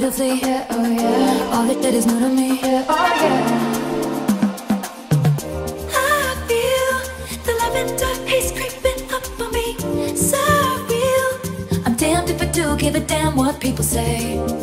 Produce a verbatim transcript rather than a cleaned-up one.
to flee. Yeah, oh yeah. All that that is new to me. Yeah, oh yeah. I feel the lavender haze creeping up on me. So real. I'm damned if I do give a damn what people say.